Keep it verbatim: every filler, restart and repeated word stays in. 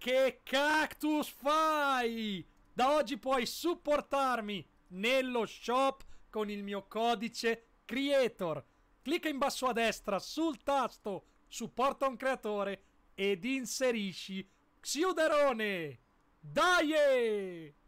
che cactus fai? Da oggi puoi supportarmi nello shop con il mio codice Creator. Clicca in basso a destra sul tasto supporta un creatore ed inserisci Xiuderone. Dai!